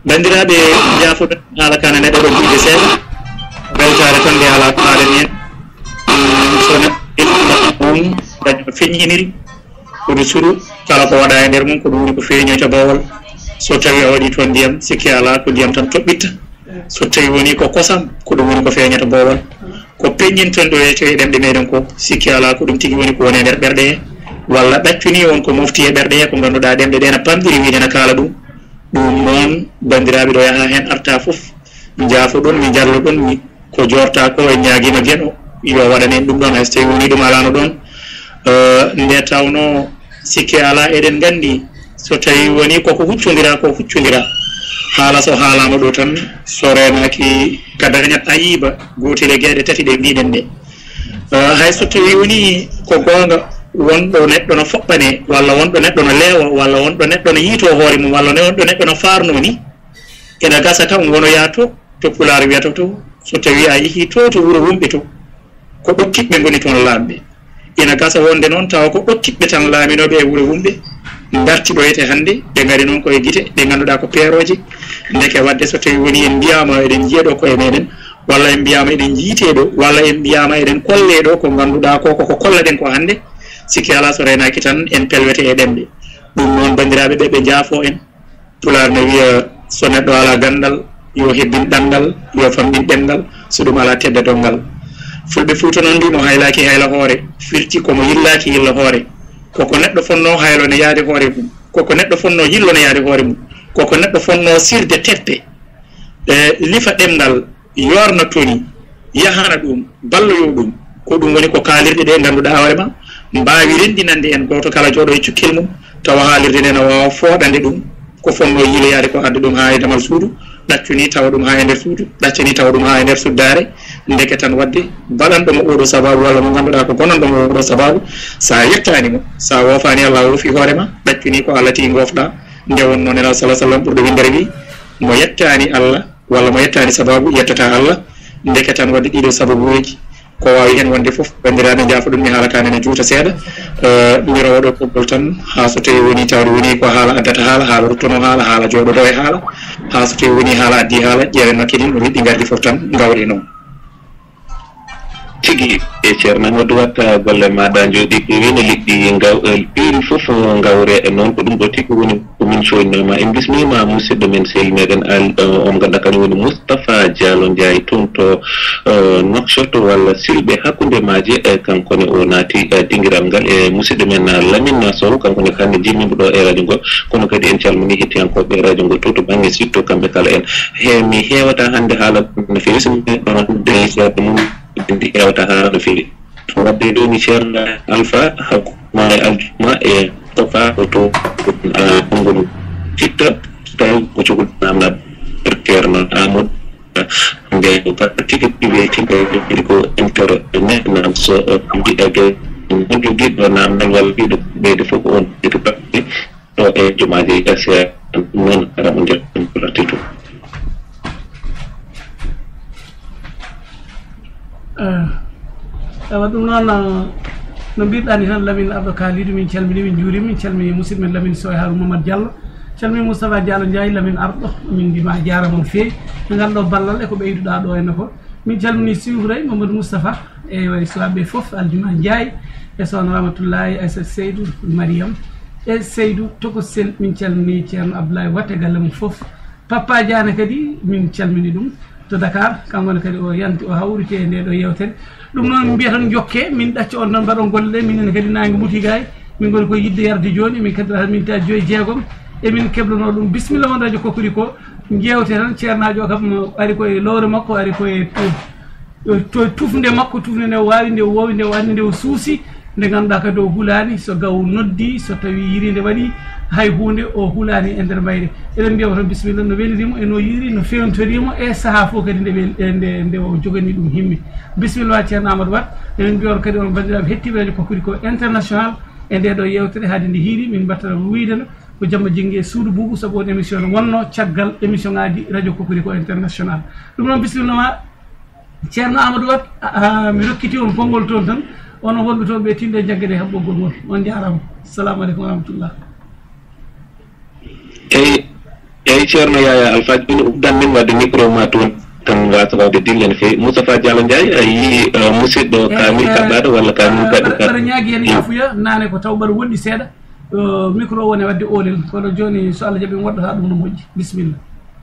bandiraɓe jafoɗo haala kana neɗɗo ɗo ɓiɗe seeɗa weltare tan nde ala kaalen hen sona on dañi no feññiniri koɗo suuru kala ko waɗa e nder mum ko ɗum woni ko feeñoyta bawol so tawi a waɗi toon ndiyam sikki ala ko ndiyam tan toɓɓitta so tawi woni ko kosam ko ɗum woni ko feeñata bowol ko peññinten ɗo e coyɗenɗe meɗen ko sikki ala ko ɗum tigi woni ko woni e nder ɓerɗe he walla ɗaccuni on ko mofti e ɓerɗe he ko ganduɗa ɗemɗe ɗe na pamɗiri wiide na kaala ɗum ɗum noon bandiraɓe ɗo yaha hen arta foof mi jaafo ɗon mi jallo ɗon mi ko jorta ko e ñaguima gueɗo yo waɗanen ɗum ɗon hay so tawi woni ɗum alano ɗon nde tawno sikki ala eɗen gandi so tawi woni koko huccodira haala so haalama ɗo tan so renaki ka dañat ayiba gotel e gueɗe tati ɗe mbiɗen ɗe hay so tawi woni ko gonga wonɗo neɗɗo no foɓɓane walla wonɗo neɗɗo no leewa walla wonɗo neɗɗo no yiito hoore mum walla wonɗo neɗɗo no farno ni ena gasa tan wono yaato to pulaar wiyata to so tawi a yeehi to wuro wumɓe to ko ɗokkiɓɓe goni toon laamɓe ina gasa wonde noon tawa ko ɗokkiɓɓe tan laaminoɓe e wuro wumɓe darti ɗoyete hannde ɓe ngari noon koye gite ɗe ngannduɗaa ko peeroje ndeke wadde so tawi woni en mbiyama eɗen jiiyeɗo koye meɗen walla en mbiyama eɗen jiiteɗo walla en mbiyama eɗen kolleɗo ko ngannduɗaa ko koko kollaɗen ko hannde sikki ala so renaki tan en pelwete e ɗemɗe ɗum noon bandiraɓe ɓe jaafo en pulaar ne wiya so neɗɗo ala gandal yo hebbin ɗanngal yo famɗin ɗemngal so ɗum ala tedda dongal fulɓe Fuuta noon mbimo haylaki hayla hoore firti komo yillaki yilla hoore koko neɗɗo fonno haylo ne yaade hoore mum koko neɗɗo fonno yillo ne yaade hoore mum koko neɗɗo fonno sirde teppe lifa ɗemngal yorna toni yahana ɗum balloyo ɗum ko ɗum woni ko kaalirɗe ɗe ngannduɗa hoore ma mbawi rendinande en goto kala jooɗo e cukkil mum tawa haalirde nde no wawa fooɗande ɗum ko fonno yiloyade ko adda ɗum ha e damal suudu ɗaccuni tawa ɗum ha e nder suudu ɗaccani tawa ɗum ha e nder suddare ndeke tan wadde baɗanɗomo oɗo sababu walla mo ngannduɗa ko gonanɗomo oɗo sababu sa yettani mo sa wofani Allah wofi hoorema ɗaccuni ko Allah ti gofɗa nde wonno nena salah sallam ɓurɗo windere wi mo yettani Allah walla mo yettani sababu yettata Allah ndeke tan wadde ɗiɗo sababuji ko wawi hen wonde foof bandiraɓe jaafa ɗum mi haalata nene juuta seeɗa ɗumiro oɗo koggol tan ha so tawi woni tawde woni ko haala addata haala ruttono haala jooɗoɗo e haala ha so tawi woni haala addi haala ƴeewen makkiɗin no yiɗɗi gardi foof tan gawri noon tigi e ceerno Amadou watta golle maɗa jooɗi wino liɗɗi ɓiiri foof gawre e noon ko ɗum ɗo tigi woni komin coynoma en bismima musidɗo men sehil meɗen on ganduɗa kañum woni Moustapha Diallo Ndiaye toon to Nouakchott walla silɓe hakkude maje kankone o naati dinguiral ngal e musidɗo men Lamine Sow kankone hande jimmimo ɗo e radio ngo kono kadi en calmini hettiyankoɓe radio ngo to banggue sitto kamɓe kala en mi hewata hande haala no fewi so ɗon déjà mum ɗi hewata ha no fewi wadde ɗo ni ceerno Alpha hakkuma e aljuma e tofa to konngol fitta taw ko cogol namna ceerno Amadou nde tigi ɓiwe ko internet nam so mbiɗage jogiɗo namdal walla ɓiɗo ɓeyde fof ko on ɓeyde baɗɗe ɗo e jumaji SR noon ara mo jetton platitu ewa ɗum noon no mbiɗɗani tan Lamine Abdou Kalidou min calmini min juurima min calmini musidɗo men Lamine Sow e Harouna Mamadou Diallo calmini Moustapha Diallo Ndiaye Lamine arɗo min mbima a jarama no fewi mi ganduɗo ballal e ko ɓeyduɗa ɗo henna ko min calmini Siwray Mamadou Moustapha e way suwaɓe foof Aljuma Ndiaye e sohna Ramatoullahi Aissata Seydou Mariam e Seydou Tokosel min calmini ceerno Abdoulaye Watte galle mum foof Papa Diane kadi min calmini ɗum to Dakar kankone kadi o yanti o hawrite e nde ɗo yewtere ɗum noon mbiya tan jokke min ɗacca on tan mbaɗon golle ɗe minen kadi nangue mutigay min goni koye yidde yarde joni min kadi min ta 5 emin keblano ɗum bisimilla on radio Kokkuli ko jewte tan ceernajo o kam ari koye lowre makko ari koye to tufde makko tufde nde wawi nde wowi nde wandi nde o suusi nde ganduɗa kadi o hulani so gaw noddi so tawi yirinde waɗi hay hunde o hulani e nder mayre eɗen mbiya tan bisimilla no welirimo e no yiri no fewtorimo e saaha fof kadi nde o jogani ɗum himmi bisimilla ceerno Amadou Wat eɗen mbiya on kadi on bandiraɓe hettiɓe radio Kokkuli ko international e nde ɗo yewtere haade nde hiiri min mbattata wiideno ko jamma jingge suudu Boubou saabu on émission no wonno caggal émission ngaji radio Kokkuli ko international ɗum noon bisimillama ceerno Amadou Wat mi rokkiti on konngol toon tan ono wonɓe toon ɓe tinde jaggede e ɓoggol ngol on jarama assalamu aleykum wa rahmatullah eyi ceerno Yaya Alpha Joni uddan min wadde micro ma toon tan wasa wawde dillen fe Moustapha Diallo Ndiaye a yii musidɗo Kamil kaɓɓaɗo walla Kamil kaɗo bara ñaagui hen yafuya nane ko taw mbaɗa woɗɗi seeɗa micro woni wadde olel kono joni so Allah jaaɓi mi woɗɗata ɗum no moƴƴi bisimilla.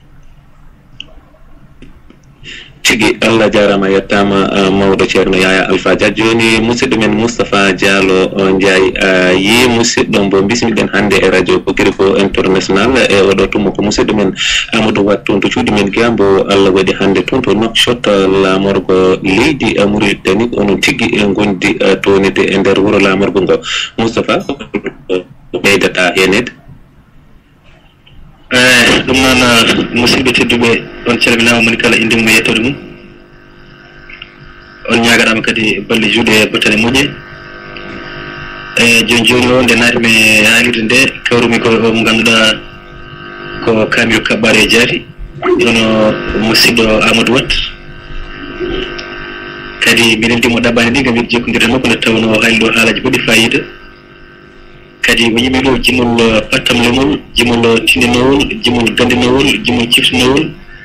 tigi Allah jarama yettama mawɗo ceerno Yaya Alpha Dia joni musidɗo men Moustapha Diallo Ndiaye yi musidɗo mbo bismiɗen hande e radio ko Guirigo international e oɗo tummo ko musidɗo men Amadou Wat toon to cuuɗi men Guiya mbo Allah waɗi hande toon to Nouakchott lamorgo leydi Mauritanie onon tigui e gondi tonide e nder wuuro lamorgo ngo Moustapha ɓeydata henede. ɗum noon musidɓe tedduɓe on calminama moni kala inde mum e yettode mum on ñagaɗama kadi balle juuɗe e battane moƴƴe joni joni o nde naatimi haalirde nde kawrumi ko mo ganduɗa ko Kamil Kabbare e jaati ono musidɗo Amadou Wat kadi minen ndimo ɗaɓɓani ɗi gam yiɗi jokkodirde makko nde tawno haali ɗo haalaji boɗi fayida kadi o yimi ɗo jimol pattamlemol jimol tinninowol jimol gandinowol jimol ciftinowol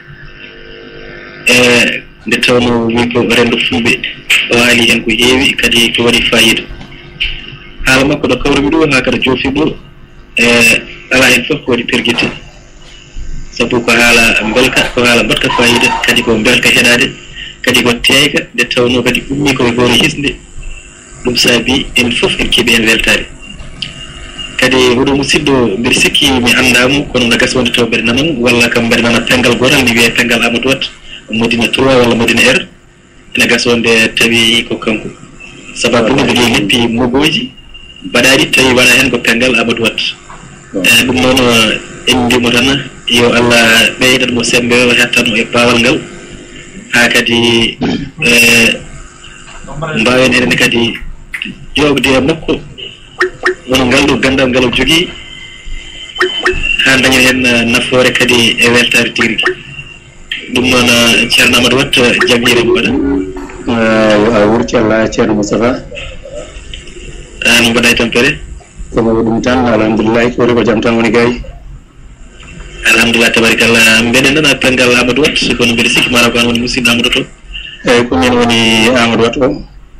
nde tawno wi ko rendo fulɓe o haali hen ko heewi kadi ko waɗi fayida haala makko ɗo kawrumi ɗo ha kada joofi ɗo ala hen foof ko waɗi perguite sabu ko haala belka ko haala mbatka fayida kadi ko belka heɗade kadi ko teyka nde tawno kadi ummi koye hoore hisde ɗum saabi en foof en keeɓi hen weltade kadi huɗo musidɗo mbiɗa sikki mi andamo kono no gasa wonde taw mbeɗa nanamo walla kam mbeɗa nana pengal gotal mi wiye pengal Amadou Wat Modina 3 walla Modina R ene gasa wonde tawi ko kanko sababu ɗum mbiɗa leppi mogoji mbaɗaɗi tawi wona hen ko pengal Amadou Wat ɗum noon en ndimo tan yo Allah ɓeydat mo sembe o hettano e bawal ngal ha kadi mbawen enen kadi jogde e makko wono ngal ɗo gandal ngal o jogui ha dañen hen nafoore kadi e weltare tigui ɗum noon ceerno Amadou Wat jaɓire mo waɗa a wurti Allah ceerno Moustapha no mbaɗa e tampere komo ɗum tan alhamdulillahi kori ko jaam tan woni gayi alhamdulillah tabarikallah mbeɗen nana pengal Amadou Wat kono mbeɗa sikki mara ko an woni musidɗo Amadou to eyyi ko min woni Amadou Wat o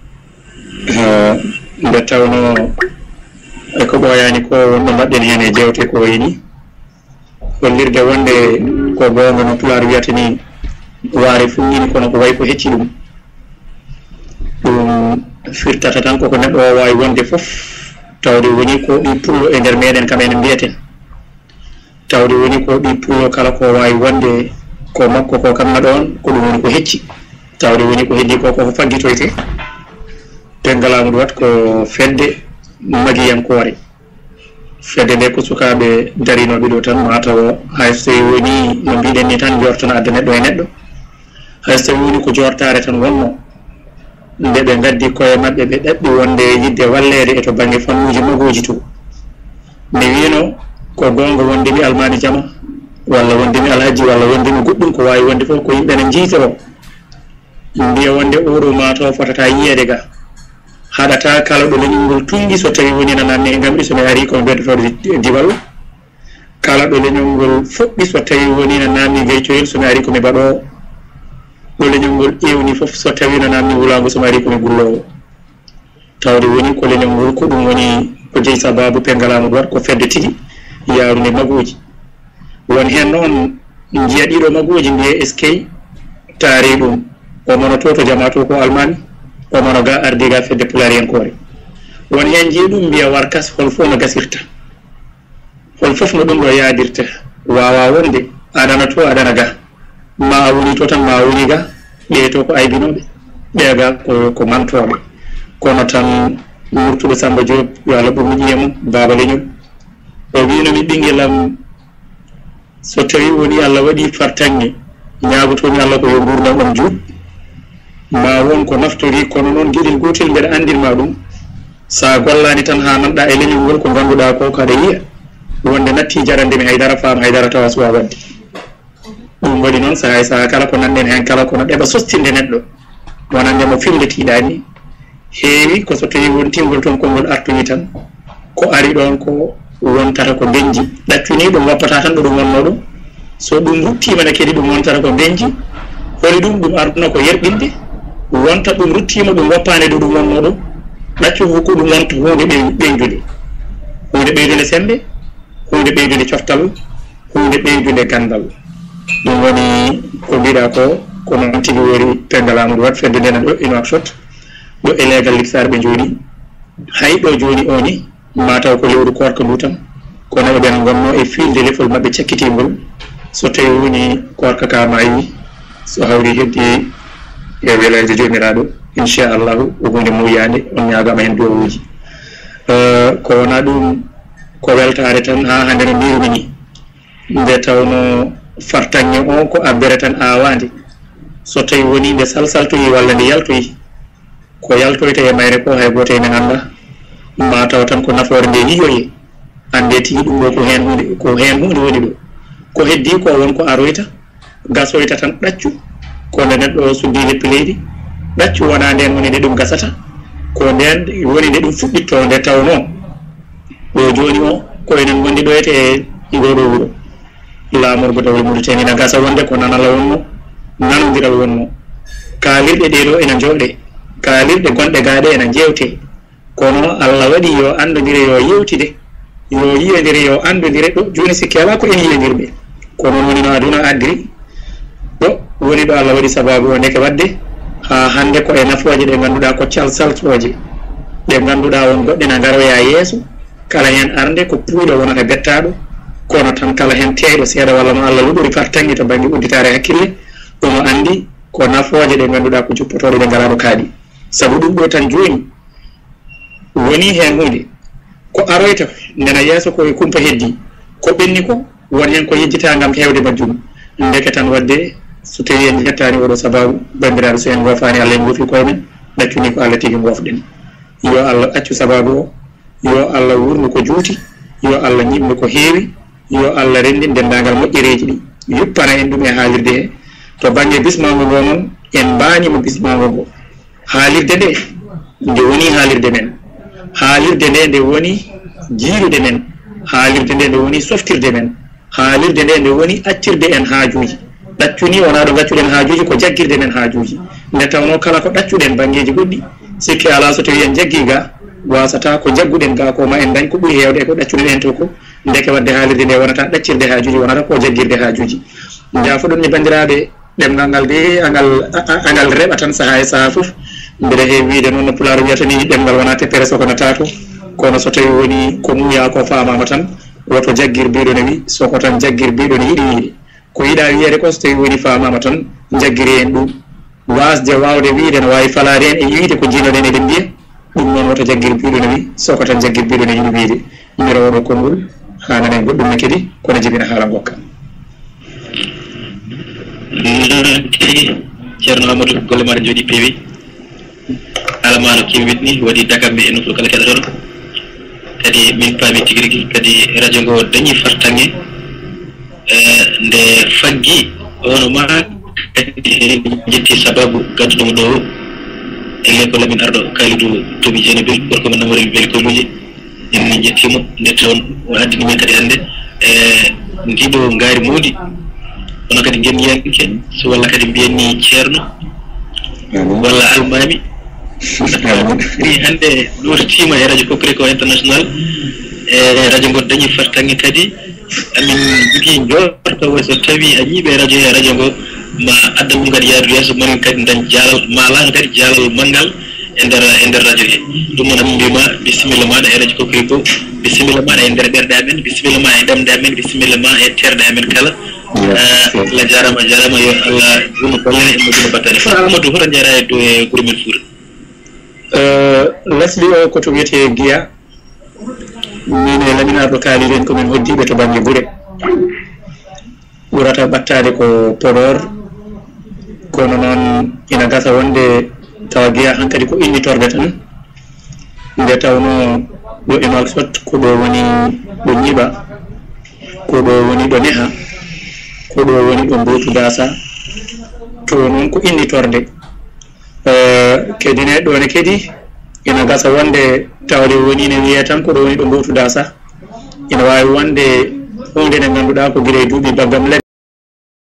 nde tawno ko ɓooyani ko wonɗo mbaɗɗen hen e jewte ko wayni hollirde wonde ko gonga no Pulaar wiyata ni waare fuɗɗini kono ko way ko hecci ɗum firtata tan koko neɗɗo o wawi wonde foof tawde woni ko ɗi pullo e nder meɗen kam enen mbiyeten tawde woni ko ɗi pullo kala ko wawi wonde ko makko ko kamma ɗon ko ɗum woni ko hecci tawde woni ko heddi ko koko faggitoyte pengal Amadou Wat ko fedde magiyankore fedde nde ko sukaɓe darinoɓe ɗo tan mataw hayso tawi woni no mbiɗen ni tan jortano adda neɗɗo e neɗɗo hayso tawi woni ko jortare tan wonno nde ɓe gaddi koye mabɓe ɓe ɗaɓɓi wonde yidde wallede e to banggue fannuji magoji to mi wino ko gonga wondemi almani jama walla wondemi alhaji walla wondemi goɗɗum ko wawi wonde fof ko yimɓe ne jiitoro mbiya wonde oɗo mataw fotata yiyede ga haɗata kala ɗo leñol ngol tungi so tawi woni nananne e gamɗi somi ari komi beddotode diwal kala ɗo leñol ngol fuɗɗi so tawi woni no namni gaycoyel somi ari komi baɗowo ɗo leñol ngol ƴewni foof so tawi no namni wulago somi ari komi gullowo tawde woni ko leñol ngol ko ɗum woni ko jeeyi sababu pengal Amadou Wat ko fedde tigui yarude magoji won hen noon jiiya ɗiɗo magoji mbiye eskey taari ɗum o mono to jama to ko almani o mono ga ardi ga fedde Pulariyankore won hen jii ɗum mbiya warkas hol fof no gasirta hol fof no ɗum ɗo yadirta wawa wonde aɗana to aɗana ga ma a woni to tan ma a woni ga ɓe to ko aybinoɓe ɓeega ko mantoɓe kono tan murtuɗo Samba Diop yo Allah ɓurmi ƴiye mum baba leñol o winomi ɓinguelam so tawi woni Allah waɗi fartange ñagotomi Allah ko yo gurdam ɗam juut ma won ko naftori kono noon gueɗel gotel mbeɗa andirma ɗum sa gollani tan ha nanɗa e leñol ngol ko ganduɗa ko kaɗa yiya wonde natti jarandemi haydara faam haydara tawa suwa wadde ɗum waɗi noon saha kala ko nanɗen hen kala kono ɗeɓa sostinde neɗɗo wonande mo filletiɗani heewi ko so tawi won tingol toon kongol artuni tan ko ari ɗon ko wontata ko benji ɗaccuni ɗum wappata tan ɗo ɗum wonno ɗum so ɗum ruttima ne kadi ɗum wontata ko benji holi ɗum arduna ko yerɓinde wonta ɗum ruttima ɗum woppande ɗo ɗum wonno ɗo ɗaccu ko ɗum wonta hunde ɓeydude sembe hunde ɓeydude coftal hunde ɓeydude gandal ɗum woni ko mbiɗa ko noon tigi wori Pengal Amadou Wade fedde ndena ɗo ino sot ɗo e leegal Liksar ɓe jooɗi hay ɗo joni o ni mataw ko lewru korka ndu tan kono eɓen gonno e fiilde lefol mabɓe cakkitingol so tawi woni korka ka mayi so hawri heddi e welayde jomiraɗo inchallahu o hunde muyande on ñagama hen dowuji ko wona ɗum ko weltare tan ha hande no mbirumi ni nde tawno fartange o ko abbere tan awande so tawi woni nde salsaltoyi walla nde yaltoyi ko yaltoyta e mayre ko hay goto ene anda ma taw tan ko nafoore nde yiyoye ande tigi ɗum ɗo ko hen hunde woni ɗo ko heddi ko won ko aroyta gasoyta tan ɗaccu ko nde neɗɗo suddi leppi leydi ɗaccu wona nden woni nde ɗum gasata ko nden woni nde ɗum fuɗɗitto nde tawno ɗo joni o ko enen gondi ɗoyte e ngoɗo wuro laamorgo dawle Mauritanie ina gasa wonde ko nanala wonno nanodiral wonno kaalirɗe ɗeɗo ena jooɗe kaalirɗe gonɗe gaaɗe ena jewte kono Allah waɗi yo andodire yo yewtide yo yiyodire yo andodire ɗo joni sikki ala ko en yiyodirɓe kono woni no aduna addiri ɗo woni ɗo Allah waɗi sababu o ndeke wadde ha hande ko e nafoje ɗe ganduɗa ko calsaltoje ɗe ganduɗa won goɗɗe na garoya yeeso kala hen arde ko puuɗo wonata bettaɗo kono tan kala hen teyɗo seeɗa walla mo Allah luɗori fartangi to banggue udditare hakkille ɗumo andi ko nafoje ɗe ganduɗa ko juppotoɗe ɗe ngalaɗo kaaɗi saabu ɗum ɗo tan joni woni hen hunde ko aroyta ndena yeeso koye kumpa heddi ko ɓenni ko won hen ko yejjita gam hewde majjum ndeke tan wadde so tawi en jettani oɗo sababu bandiraɓe so en gofani Allah en gofi koye men ɗaccuni ko Allah tigui gofɗen yo Allah accu sababu o yo Allah wurnu ko juuti yo Allah ñimnu ko heewi yo Allah rendin dendagal moƴƴereji ɗi yuppana en ɗum e haalirde he to banggue bismago ngo noon en mbanimo bismago ngo haalirde nde woni haalirde men haalirde nde woni jiirude men haalirde nde woni softirde men haalirde nde woni accirde en haajuji ɗaccuni wona ɗo gaccuɗen haajuji ko jaggirde men haajuji nde tawno kala ko ɗaccuɗen banggueji goɗɗi sikki ala so tawi en jaggi ga wasata ko jagguɗen ga ko ma en dañ ko ɓuuri hewde e ko ɗaccuɗen en to ko ndeke wadde haalirde nde wonata ɗaccirde haajuji wonata ko jaggirde haajuji jaafoɗon ni bandiraɓe ɗemgal ngal de angal reɓa tan saaha e saaha foof mbiɗa heewi wiide noon no pulaar wiyata ni ɗemgal wona teppere soko natato kono so tawi woni ko muuya ko famama tan woto jaggir mbiɗo ne wi soko tan jaggir mbiɗo ne yiɗi yiide ko yiɗa wiyede ko so tawi woni famama tan jaggiri en ɗum wasde wawde wiide ne wawi falade en e yiide ko jinoɗen eɗen mbiya ɗum noon woto jaggir mbiɗo ne wi soko tan jaggir mbiɗo ne yiɗi wiide mbira oɗo konngol hananen goɗɗum ne kadi kono jibina haala gokka ceerno Amadou golle maɗa jooɗi peewi haala ma no kewi ni waɗi dagamɓe e nofo kala keɗotoɗo kadi min paami tigui rigui kadi radio ngo dañi fartange nde faggi ono ma kadi jetti sababu gadduɗomo ɗo e l'école amin arɗo Kalidou Toby Dieynabel gorko men namori véhicule uji en jettimo nde toon o addini men kadi hannde ndiɗo ngaari moodi kono kadi gen yenke so walla kadi mbiyenni ceerno walla almami hannde lortima e radio Kokriko international e radio ngo dañi fartange kadi amin jogui jorto way so tawi a ñiiɓe radio ngo ma adda ɗum kadi yaadu yeeso mamin kadi dañ jaalal malano kadi jaalal manggal e nder radio he ɗum noon amin mbima bisimilla maɗa e radio Kokriko bisimilla maɗa e nder ɓerɗe amen bisimilla ma e ɗemɗe amen bisimilla ma e terɗe amen kala Allah jarama yo Allah juno gollene en moƴƴino battane fota Amadou hoto jara e dow e guure men Fouta lesdi o koto wiyete Guiya min e laminarɗo kaaliren komin hoddiɓe to banggue guure ɓurata ɓattade ko Podor kono noon ina gasa wonde tawa Guiya hankkadi ko innitorde tan nde tawno ɗo e Nouakchott ko ɗo woni ɗo ñiɓa ko ɗo woni ɗo neha ko ɗo woni ɗo Mbotu Dasa to noon ko innitorde kadi neɗɗo ne kadi ina gasa wonde tawde woni ne wiye tan ko ɗo woni ɗo Mbotu Dasa ina wawi wonde hunde nde ganduɗa ko guire duuɓi baggam